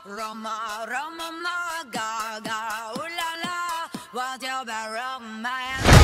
Roma, Roma, ma, ga, ga, ooh la la, what's your bad romance?